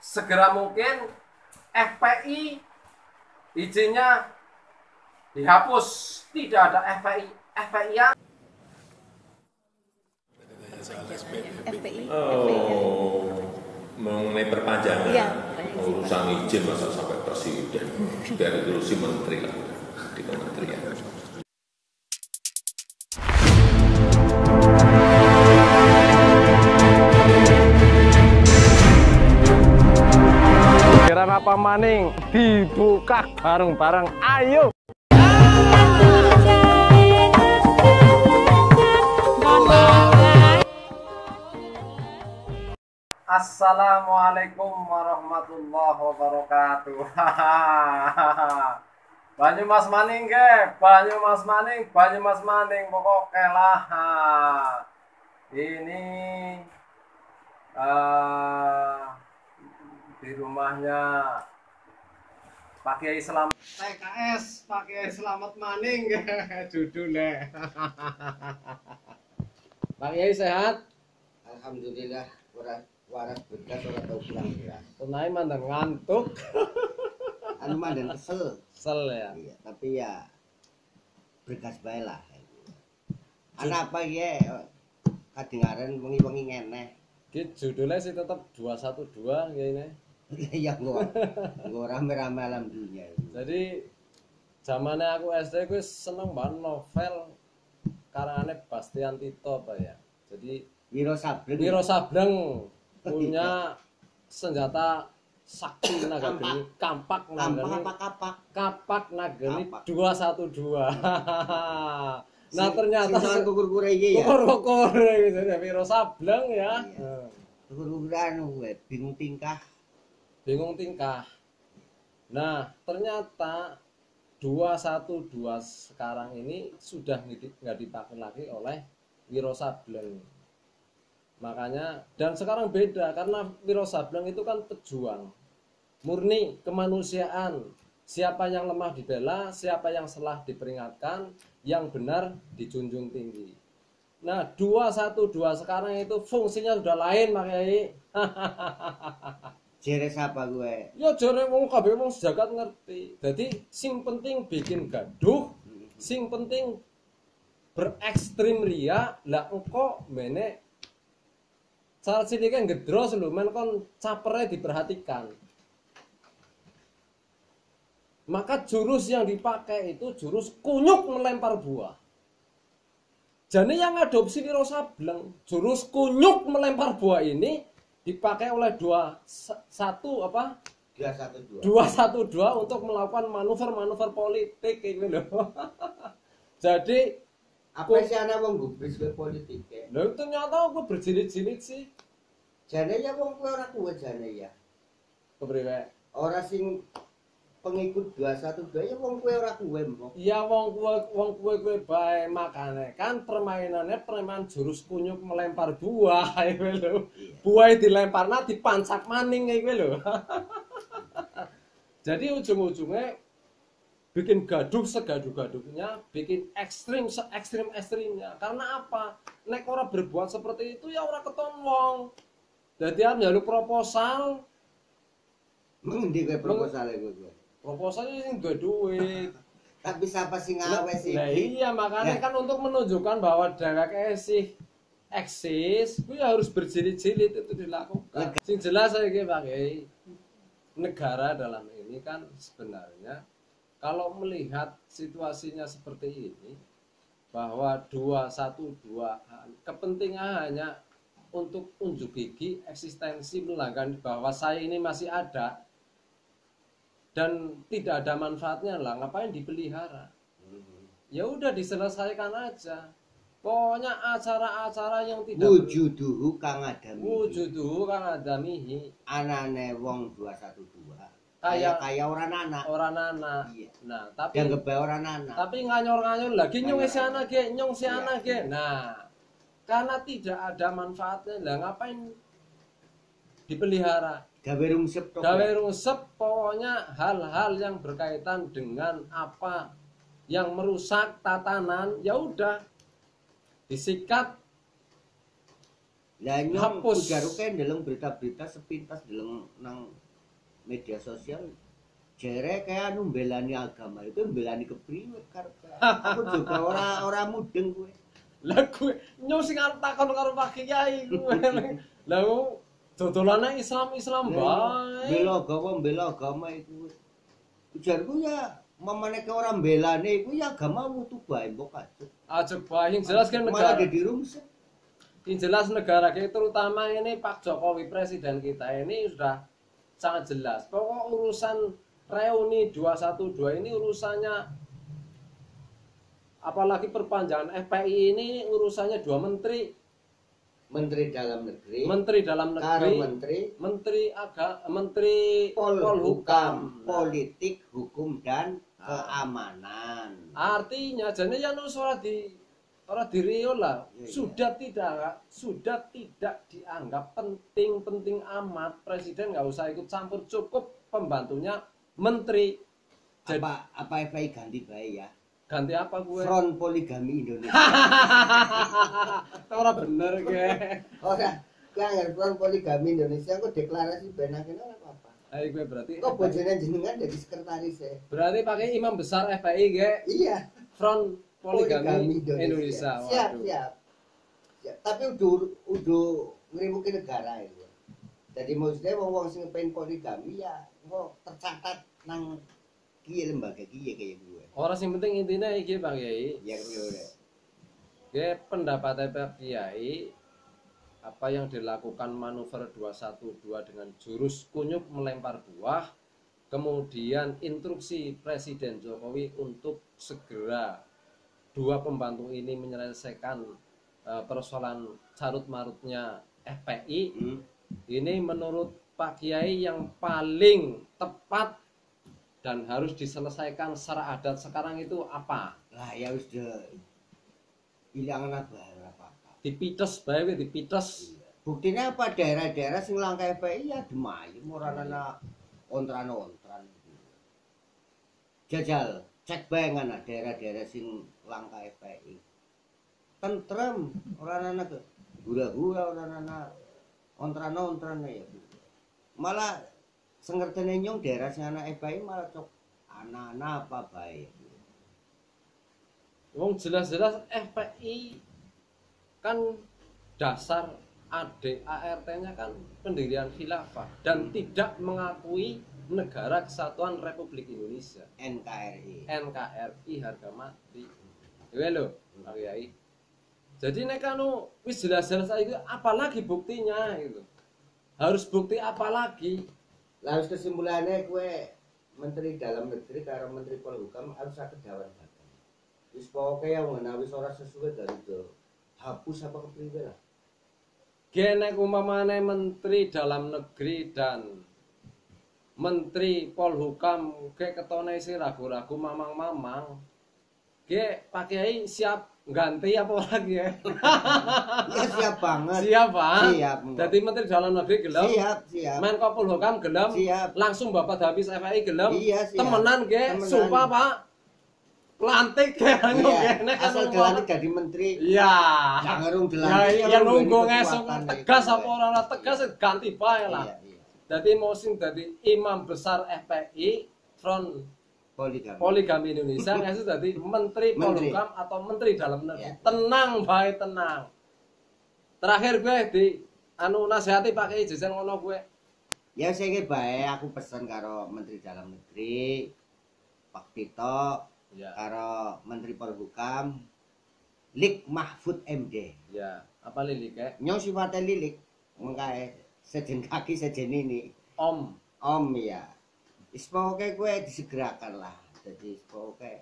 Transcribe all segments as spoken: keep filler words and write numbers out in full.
segera mungkin F P I izinnya dihapus, tidak ada F P I F P I yang F P I. Oh, mengenai perpanjangan Iya, urusan izin masa sampai presiden, biar urusi menteri lah di kementerian. Kira apa maning dibuka bareng-bareng, ayo. Assalamualaikum warahmatullahi wabarakatuh. Banyumas maning ke, Banyumas maning, Banyumas maning pokoknya lah. Ini uh, di rumahnya Pak Kiai Selamat T K S, Pak Kiai Selamat maning judulnya. Pak Kiai sehat? Alhamdulillah, waras waras berkas ora tau pulang ya. Tunai mandan ngantuk. Anu mandan kesel. Kesel ya. Iya, tapi ya berkas bae lah. Ana apa ya? Kadengaran wengi-wengi ngene. Ki judulnya sih tetap dua satu dua ya ini. Ya gua. Gua rame-rame alam dunia. Jadi zamannya aku S D gue seneng banget novel karangannya Bastian Tito Pak ya. Jadi Wiro Sableng. Wiro Sableng punya senjata sakti naga geni, kampak naga geni, Kampak kapak. kapak naga geni Kapak. dua satu dua. Nah ternyata sing kukur-kukur iki ya. kukur-kukur gitu ya Wiro Sableng ya. Iya. Kukur-kukuran gue bingung tingkah. Bingung tingkah. Nah ternyata dua satu dua sekarang ini sudah nggak dipakai lagi oleh Wiro Sableng. Makanya dan sekarang beda karena Wiro Sableng itu kan pejuang murni kemanusiaan. Siapa yang lemah dibela, siapa yang salah diperingatkan, yang benar dijunjung tinggi. Nah dua satu dua sekarang itu fungsinya sudah lain Pak Kiai. Jere sapa gue? Ya jare wong kabeh wong sejagat ngerti. Jadi sing penting bikin gaduh, sing penting berekstrim ria, lah engko mene cara sini kan gedros lho, men kon capernya diperhatikan. Maka jurus yang dipakai itu jurus kunyuk melempar buah. Jadi yang adopsi Wiro Sableng, jurus kunyuk melempar buah ini dipakai oleh dua satu apa? dua satu dua. dua satu dua untuk melakukan manuver-manuver politik kayak gitu loh. Jadi Apa sih ana wong gubris ke politik ya? lho ternyata aku berjilid-jilid sih. Jane ya wong kuwi ora kuwe jane ya. Kepriwe? Ora sing pengikut dua satu dua ya wong kuwe ora kuwe mbok. Ya wong kuwe wong kuwe kuwe bae makane kan permainannya permainan jurus kunyuk melempar buah kayak lho. Buah dilemparna dipancak maning kayak lho. Jadi ujung-ujungnya bikin gaduh segaduh-gaduhnya, bikin ekstrim se-ekstrim-ekstrimnya. Karena apa? Nek ora berbuat seperti itu ya ora keton wong. Dadi arep njaluk proposal, Mengendi kowe proposale kowe? proposalnya sing duwe duit. Tapi siapa sing ngawe sih? Nah iya makanya Ya. kan untuk menunjukkan bahwa dheweke sih eksis, kuwi harus berjilid-jilid itu dilakukan. Sing jelas saya Pak Kiai, negara dalam ini kan sebenarnya kalau melihat situasinya seperti ini bahwa dua satu dua kepentingan hanya untuk unjuk gigi eksistensi melanggar bahwa saya ini masih ada dan tidak ada manfaatnya lah ngapain dipelihara. Ya udah diselesaikan aja. Pokoknya acara-acara yang tidak Wujuduhu kang adami. wujuduhu kang adamihi Anane wong dua satu dua. Kaya- Kaya kaya ora anak. orang nana. Iya. Nah, tapi Dianggap bae ora anak. tapi nganyur-nganyur lagi nyong si anak ge, nyong si Iya. anak ge. Nah, karena tidak ada manfaatnya lah ngapain dipelihara. Gawe rungsep tok. Gawe rungsep pokoknya hal-hal yang berkaitan dengan apa yang merusak tatanan ya udah disikat Lah nyong Hapus. ujaruke ndeleng berita-berita sepintas ndeleng nang media sosial. Jere kayak anu mbelani agama itu mbelani kepriwe karepe. Aku juga ora ora mudeng kowe. Lah kowe nyong sing arep takon karo Pak Kiai kowe. Lah dodolane Islam-Islam bae. Bela agama, bela agama iku. Ujarku ya mamane ke orang belane iku ya agamamu tuh bae mbok ajeng. Ajeng bae yang jelas kan Malah negara. jadi rumset. Yang jelas negara kita terutama ini Pak Jokowi presiden kita ini sudah sangat jelas. Pokok urusan reuni dua satu dua ini urusannya apalagi perpanjangan F P I ini urusannya dua menteri, Menteri Dalam Negeri, menteri dalam karo negeri, menteri menteri agak, menteri Polhukam, Polhukam. politik, hukum dan keamanan. Artinya jadi yang ora di ora diriyo lah, Iya, iya. sudah tidak sudah tidak dianggap penting-penting amat. Presiden nggak usah ikut campur, cukup pembantunya menteri. Jadi Apa apa F I ganti bae ya? ganti apa gue? Front Poligami Indonesia. Ora bener ke. Ora, kan Front Poligami Indonesia kok deklarasi ben akhirnya ora apa-apa. Ayo gue berarti. Kok bojone jenengan jadi sekretaris ya? Berarti pakai imam besar F P I ge Iya. Front Poligami Indonesia. Siap, Waduh. siap. Siap. Tapi udah udah ngrimuki negara itu. Jadi maksudnya wong-wong sing pengen poligami ya kok tercatat nang kiye lembaga kiye kayak gue. Orang sing penting intinya iki Pak Kiai. Ya gue. Ge pendapat Pak Kiai apa yang dilakukan manuver dua satu dua dengan jurus kunyuk melempar buah, kemudian instruksi Presiden Jokowi untuk segera dua pembantu ini menyelesaikan uh, persoalan carut marutnya F P I, Hmm. ini menurut Pak Kiai yang paling tepat dan harus diselesaikan secara adat sekarang itu apa? Lah ya wis de ilangan apa apa-apa. Dipites bae we, dipites. Buktinya apa daerah-daerah sing langka F P I ya demayem ora ana ontran-ontran. Jajal cek bae ngana daerah-daerah sing langka F P I. Tentrem ora ana ke hura-hura ora ana ontran-ontran ya. Malah sengertene nyong daerah sing ana F P I malah cok ana-ana apa bae. Wong jelas-jelas F P I kan dasar A D A R T-nya kan pendirian khilafah dan tidak mengakui negara kesatuan Republik Indonesia. N K R I. N K R I harga mati. Ya lho, Pak Kiai. Jadi nek anu wis jelas-jelas itu apalagi buktinya itu. Harus bukti apa lagi? Lalu kesimpulannya kue Menteri Dalam Negeri karo Menteri Polhukam harus sakit dawan badan. Wis pokoke ya menawi ora sesuai dari itu hapus apa kepriwe lah. Genek umpamane Menteri Dalam Negeri dan Menteri Polhukam ke ketone isi ragu-ragu mamang-mamang. Ge Pak Kiai siap ganti apa lagi ya? Ya siap banget. Siap, Pak. Siap. Jadi Menteri Dalam Negeri gelem. Siap, siap. Menko Polhukam gelem. Siap. Langsung Bapak Habis F I gelem. Iya, siap. Temenan ge, Temenan. sumpah Pak. Lantik ge anu Iya, ge nek asal anu, dilantik Pak. jadi menteri. Iya. Jangan ngerung Ya dilantik. iya nunggu ngesuk tegas apa ora ora tegas ganti bae lah. Iya, iya. Jadi mau sing dadi imam besar F P I Front Poligami. Poligami Indonesia ngasih dadi Menteri Menteri. Polhukam atau Menteri Dalam Negeri. Ya. Tenang bae tenang. Terakhir gue di anu nasihati Pak Kiai jajan ngono gue. Ya saya ingin baik aku pesan karo Menteri Dalam Negeri Pak Tito Ya. karo Menteri Polhukam Lik Mahfud M D. Ya, apa lili kek? Nyong sifatnya lilik mengkae sejen kaki sejen ini Om. om ya. Wis pokoke kowe disegerakan lah. Jadi pokoke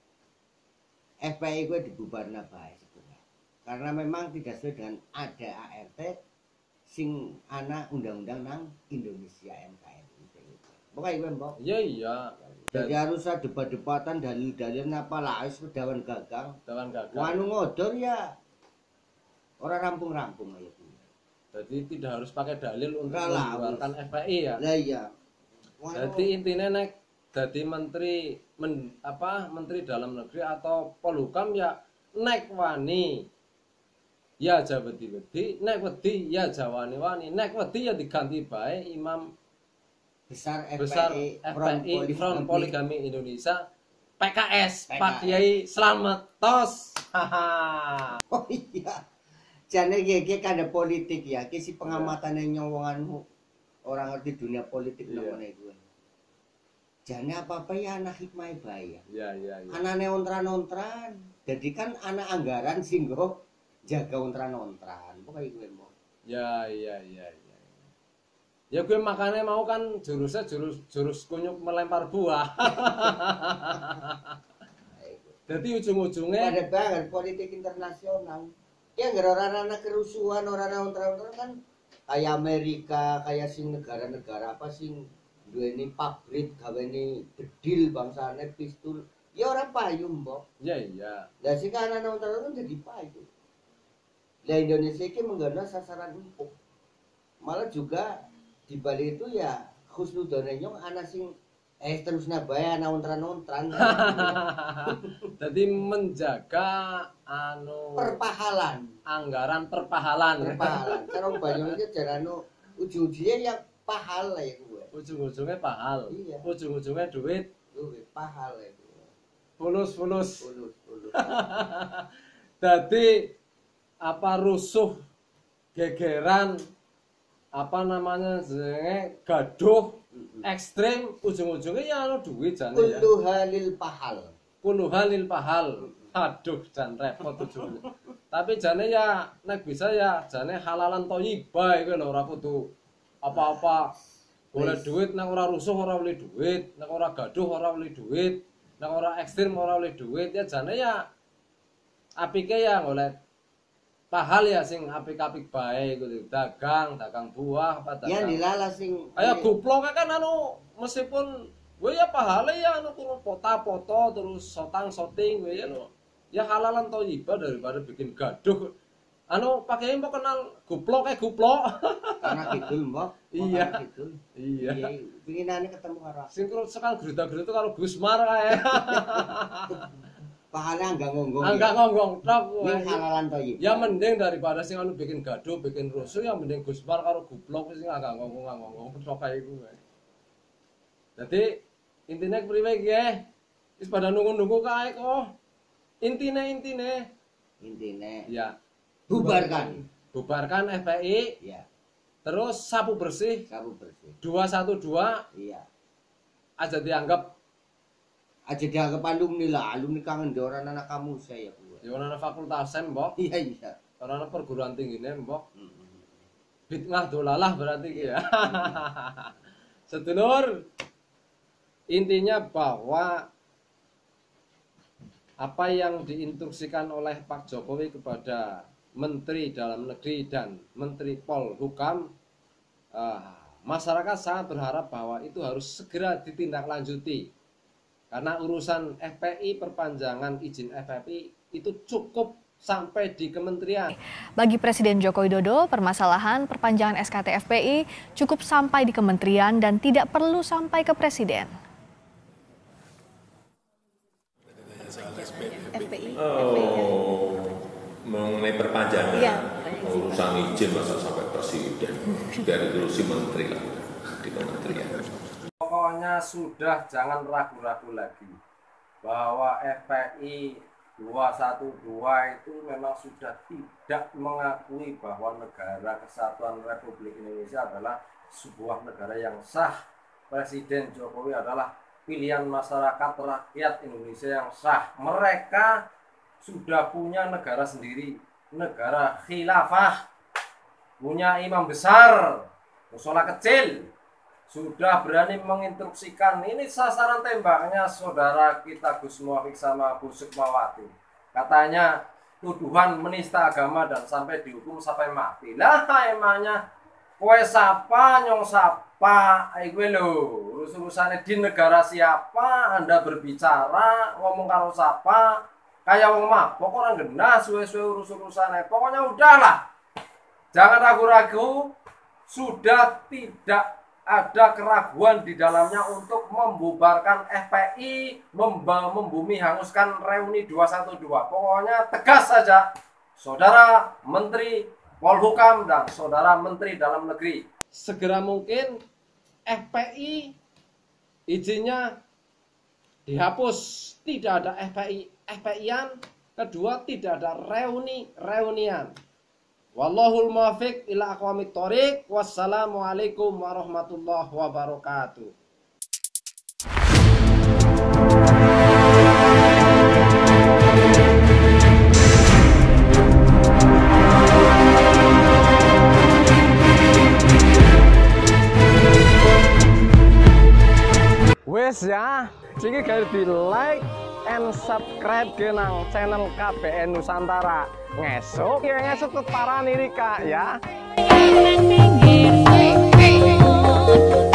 F P I gue dibubarna bae sebenarnya. Karena memang tidak sesuai dengan A D A R T sing ana undang-undang nang Indonesia N K R I. Pokoknya gue mbok. Iya iya. Jadi harus ada debat-debatan dalil-dalil apa lah wis kedawan gagang. Dalam gagal. Wanu ngodor ya ora rampung-rampung ya. Jadi tidak harus pakai dalil untuk Enggak lah, membuarkan F P I ya. Lah iya. Wanu- Jadi intinya nek jadi menteri men, apa menteri dalam negeri atau Polhukam ya nek wani ya aja wedi-wedi, nek wedi ya aja wani-wani, nek wedi ya diganti bae imam besar F P I, besar F P I Front Poligami Indonesia P K S, Pak Kiai Slamet tos. Haha. Oh iya. Jane iki kan ada politik ya, ki si pengamatane nyowonganmu orang ngerti dunia politik Iya. namanya gue. Jane apa-apa ya anak hikmah bae ya. Iya, iya, iya. Anane ontran-ontran. Jadi kan anak anggaran sing go jaga ontran-ontran. Pokoke gue mau. Ya, iya, iya, iya. Ya gue makanya mau kan jurusnya jurus jurus kunyuk melempar buah. Jadi ujung-ujungnya Ada banget politik internasional. Ya nggak orang-orang kerusuhan, orang-orang ontran-ontran kan kayak Amerika, kayak sing negara-negara apa sing duweni pabrik, gaweni bedil bangsane pistol. Ya orang payung, Mbok. ya iya. Lah sing anak-anak ontran-ontran jadi payung. Lah Indonesia ini mengganas sasaran empuk. Malah juga di balik itu ya khusnudone nyong anak sing eh terus nabae anak ontran-ontran. Jadi menjaga anu Perpahalan, anggaran perpahalan. perpahalan. Karena banyak iki jarano ujung-ujungnya ya pahala ya gue. Ujung-ujungnya pahal. Iya. Ujung-ujungnya duit Duit pahala ya gue. fulus-fulus. Ulus, ulus. Jadi apa rusuh gegeran apa namanya jenenge gaduh ekstrim ujung-ujungnya ya anu duit jane ya. Kullu halil pahal. Kuluhalil pahal. Aduh jan repot ujungnya. Tapi jane ya nek bisa ya jane halalan thayyibah iku lho ora kudu apa-apa golek Wis. duit nek ora rusuh ora oleh duit, nek ora gaduh ora oleh duit, nek ora ekstrim ora oleh duit ya jane ya apike ya golek pahal ya sing apik-apik bae gitu. Dagang, dagang buah apa Ya dagang. dilala sing Kayak goblok kan anu meskipun gue ya pahala ya anu turun foto-foto terus sotang soting gue ya lo. Ya halalan thayyibah daripada bikin gaduh. Anu pakai mau kenal goblok kayak goblok. karena kidul, Mbok. Iya. Karena kidul. Iya. Iya, pinginane ketemu karo Sinkron sekali gerita-gerita kalau Gusmar kae. pahala enggak ngonggong. Enggak ngonggong tok. Ning halalan thayyib. Ya mending daripada sing anu bikin gaduh, bikin rusuh ya mending Gusmar karo goblok sing enggak ngonggong enggak ngonggong tok kae iku. Dadi intine priwe iki eh? Wis pada nunggu-nunggu kae kok. Intine intine Intine ya bubarkan. bubarkan F P I Iya, terus sapu bersih sabu bersih. dua satu dua Iya. aja dianggap Aja dianggap alumni lah, alumni kangen di orang anak kamu saya gue. ya ana fakultas mbok, Iya iya. ana perguruan tinggine mbok. Mm-mm. Bid'ah dolalah berarti iki ya. Sedulur, intinya bahwa apa yang diinstruksikan oleh Pak Jokowi kepada Menteri Dalam Negeri dan Menteri Polhukam, eh, masyarakat sangat berharap bahwa itu harus segera ditindaklanjuti. Karena urusan F P I, perpanjangan izin F P I itu cukup sampai di kementerian. Bagi Presiden Joko Widodo, permasalahan perpanjangan S K T F P I cukup sampai di kementerian dan tidak perlu sampai ke Presiden. F P I. Oh, mengenai perpanjangan Iya. urusan izin masa sampai presiden, biar terusin menteri lah di kementerian. Pokoknya sudah jangan ragu-ragu lagi bahwa F P I dua satu dua itu memang sudah tidak mengakui bahwa negara Kesatuan Republik Indonesia adalah sebuah negara yang sah. Presiden Jokowi adalah pilihan masyarakat rakyat Indonesia yang sah. Mereka sudah punya negara sendiri, negara khilafah, punya imam besar, musola kecil, sudah berani menginstruksikan. Ini sasaran tembaknya saudara kita Gus Muafik sama Bu Sukmawati. Katanya tuduhan menista agama dan sampai dihukum sampai mati. Lah emangnya kowe sapa nyong sapa iku lho, urus-urusane di negara siapa Anda berbicara, ngomong karo sapa, kayak wong mabok orang genah suwe-suwe urus-urusane. Pokoknya udahlah. Jangan ragu-ragu, sudah tidak ada keraguan di dalamnya untuk membubarkan F P I, membumi hanguskan reuni dua satu dua. Pokoknya tegas saja Saudara Menteri Polhukam dan Saudara Menteri Dalam Negeri, segera mungkin F P I izinnya dihapus, tidak ada F P I F P I-an. Kedua, tidak ada reuni-reunian. Wallahul muwaffiq ila aqwamit thoriq. Wassalamualaikum warahmatullahi wabarakatuh. Wes ya, siki gawe di like and subscribe ke nang channel K B N Nusantara. Ngesuk ya ngesuk ke para nirika ya.